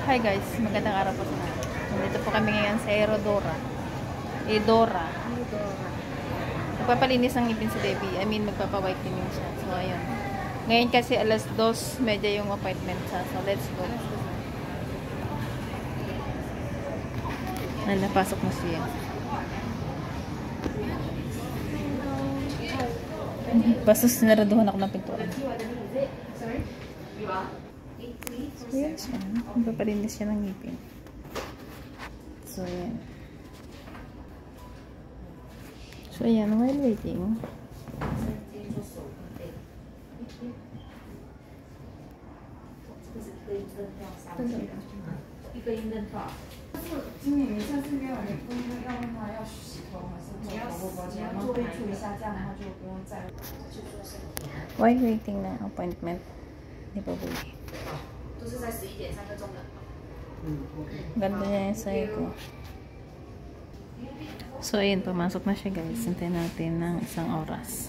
Hi guys, magandang araw po sa lahat. Nandito po kami ngayon sa Edora. Magpapalinis ng ngipin si Debbie. Magpapa-whitening siya. So, ayun. Ngayon kasi alas 2:30 yung appointment siya. So, let's go. Napasok na siya. Basta sinaraduhan ako ng pintuan. So, yan siya. Magpapalinis siya ng ngipin. So, yan. So, ayan. While waiting, while waiting na appointment ni Baboy. Ganda niya yung sa'yo ko. So, ayun. Pumasok na siya, guys. Hintayin natin ng 1 oras.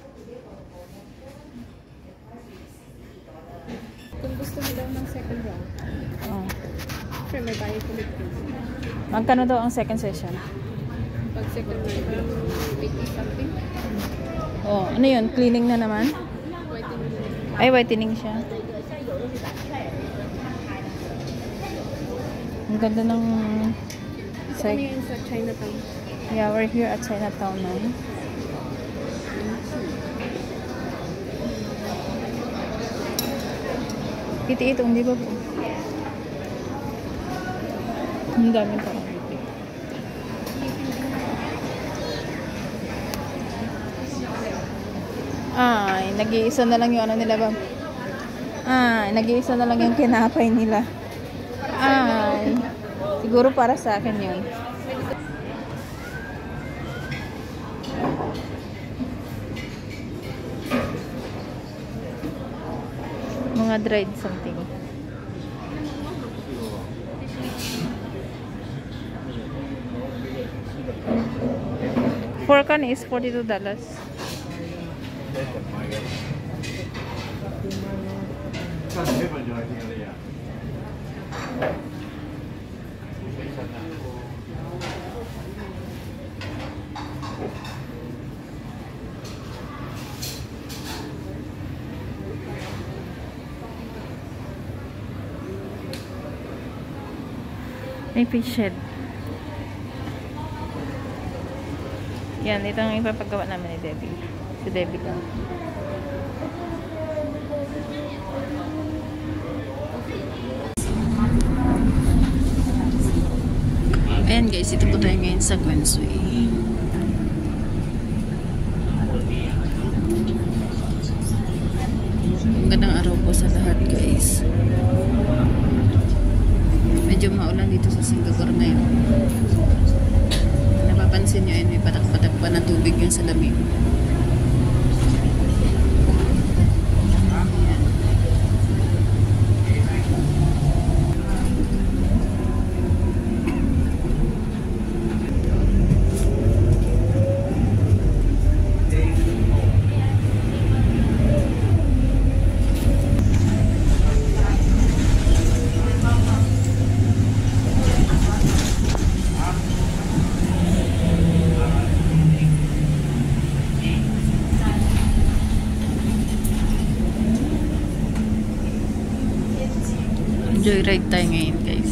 Kung gusto mo daw ng second round, sure, may bayad ulit. Magkano daw ang second session? Pag second round, 80 something. Ano yun? Cleaning na naman? Whitening. Ay, whitening siya. Ang ganda ng Kami ngayon sa Chinatown. Yeah, we're here at Chinatown now. Iti-itong, di ba po? Ang dami parang iti. Nag-iisa na lang yung ano nila ba? Nag-iisa na lang yung kinapay nila. Siguro para sa akin yun. Mga dried something. For can is $42. May fish head. Yan, ito ang ipapagawa namin ni Debbie. Si Debbie lang. Ayan guys, ito po tayo ngayon sa Queensway. Magandang araw po sa lahat guys. Medyo maulan dito sa Singapore ngayon. Napapansin nyo, may patak-patak pa na tubig yung salamin. Joyride tayo ngayon guys.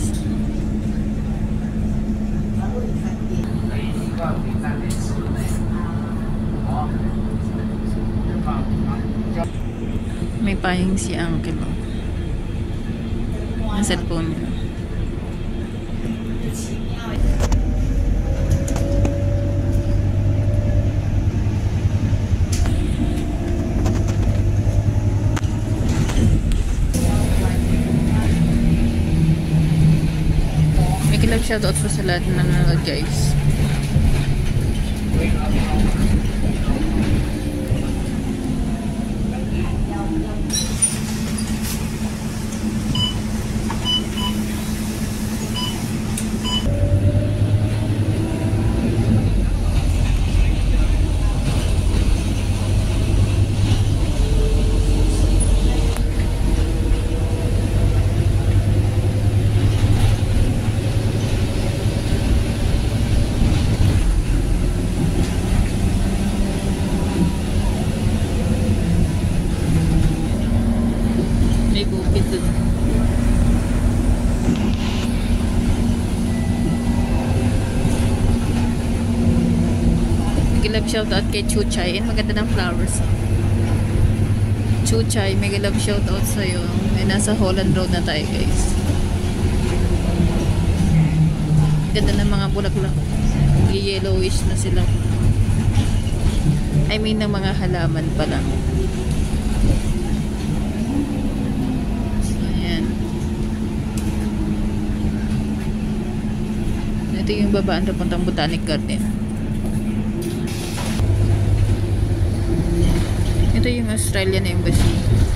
May pahing si Uncle. Ang cellphone niya. Shoutout po sa lahat na nanonood guys. May bukid dun. Nag-love shoutout kay Chuchay. And maganda ng flowers. Chuchay, mega love shoutout sa'yo. May nasa Holland Road na tayo, guys. Ganda ng mga bulaklak. Yellowish na sila. I mean, ng mga halaman pala. So, ayan. Ito yung babaan papuntang Botanic Garden. Ito yung Australian Embassy.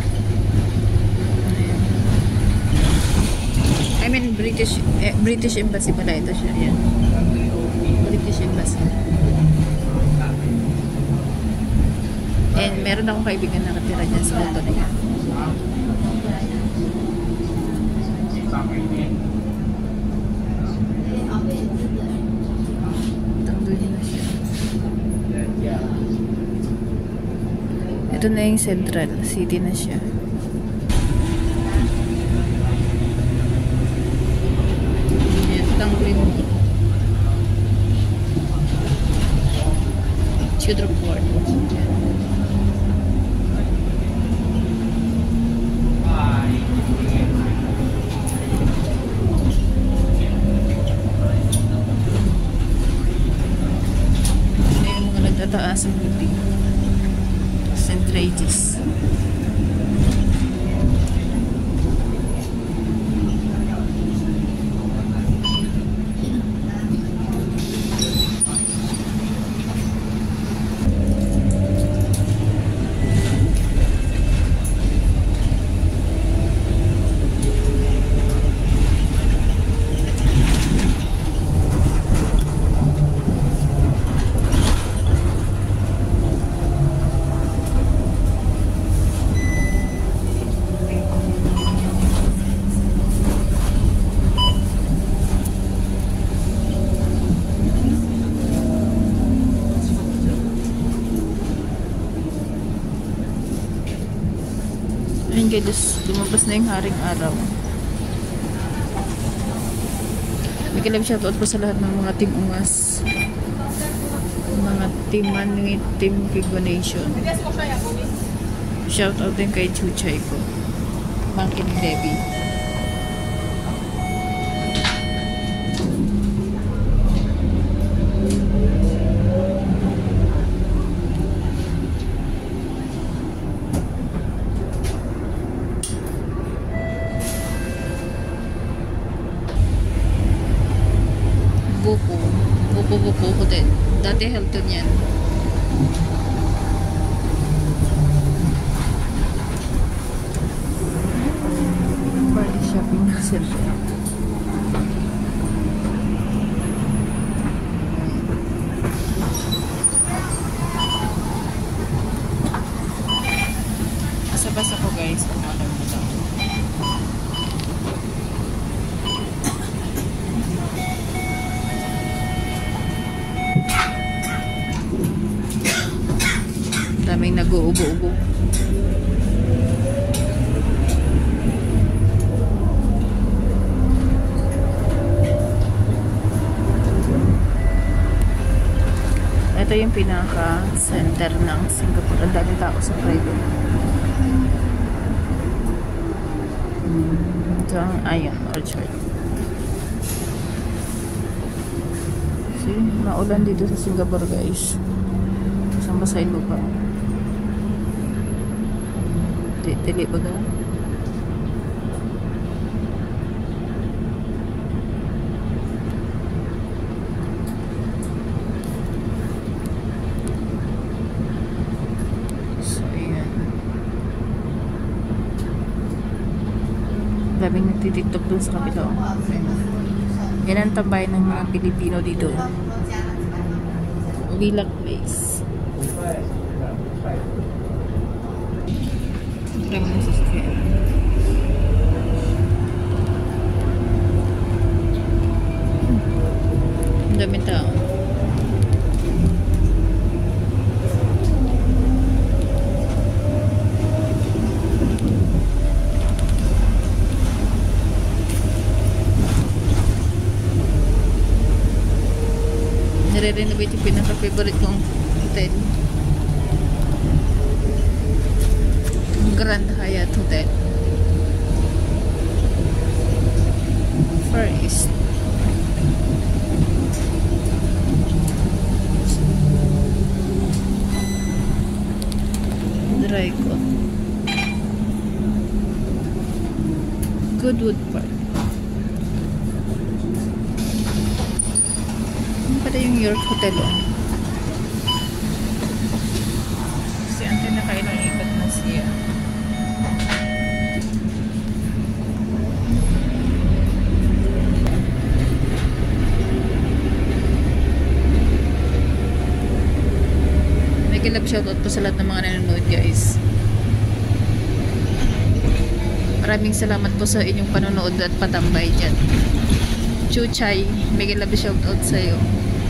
Ayan. I mean, British Embassy pala ito siya. Ayan. British Embassy. And meron akong kaibigan na nakatira dyan sa auto na yan. Tanggal na siya. Ito na yung Central City na siya. Ayan, tanggal mo. Tudor Port. Taas ang building. St. Regis. Ayun guys, lumabas na yung haring araw. May kalab shoutout po sa lahat ng mga team ungas, mga team Manuit, team Kigwa Nation. Shoutout din kay Chuchay ko, Bangkin Debbie. Buko Hotel. Dati Hilton yan. Party shopping na center. Basa-basa ko guys. Pumatang mo lang. Daming nag-uubo-ubo. Ito yung pinaka-center ng Singapore. Ang dami tao sa private. Ito ang Ion Orchard. See, maulan dito sa Singapore guys. Isang basahin mo pa. Dili ba daw? So, ayan. Daming nagtitiktok dun sa kapila. Yan ang tambay ng mga Pilipino dito. Lilac Place. Ramon sa square. Ang daming tao. nire-renovate yung pinaka-favorite kong hotel. Grand Hyatt Hotel. Far East. Draco. Goodwood Park. Ano pala yung York Hotel Si Ante nakailang ikot na siya. Love shoutout po sa lahat ng mga nanonood guys. Maraming salamat po sa inyong panonood at patambay dyan. Chuchay, mega love shoutout sa iyo.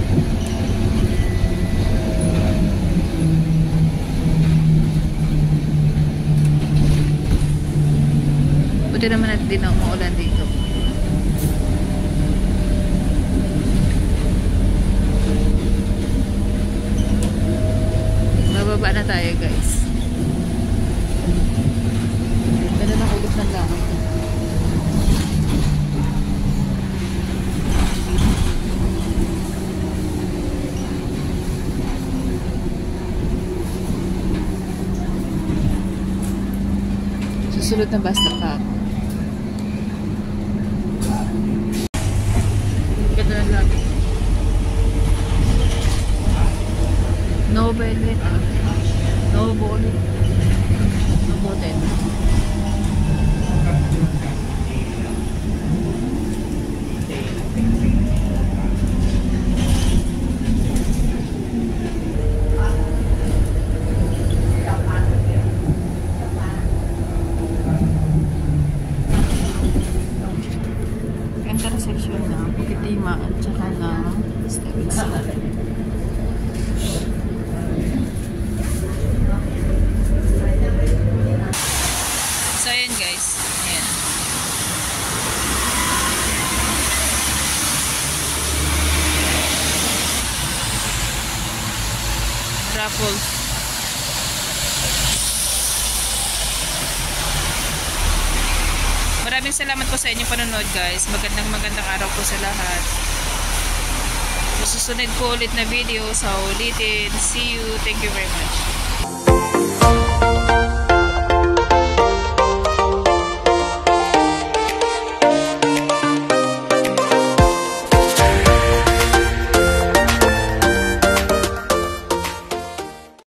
Buti naman natin din na umuulan dito. Bababa na tayo guys. Ganda ng ulog ng langit. Susunod na bus na pa ako. Ganda ng langit. No belly. No bonnet. No bonnet. Intersection na Pukitima at saka na Stevenson. So, ayan guys. Ayan. Raffles. Maraming salamat po sa inyong panonood guys. Magandang araw po sa lahat. Susunod po ulit na video. Sa ulitin. See you. Thank you very much.